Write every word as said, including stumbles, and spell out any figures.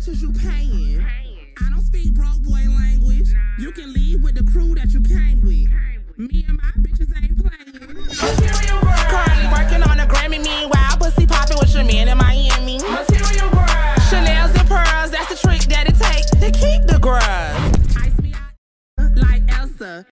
much is you paying? I don't speak broke boy language. You can leave with the crew that you came with. Me and my bitches ain't playing. Carly working